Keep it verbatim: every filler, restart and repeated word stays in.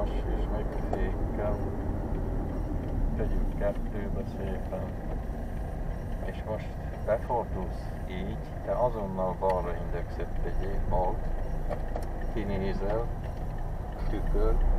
nyomás és megfékkel. Tegyük kettőbe szépen. És most befordulsz így, de azonnal balra indexet tegyél, bal. Kinézel, tükör,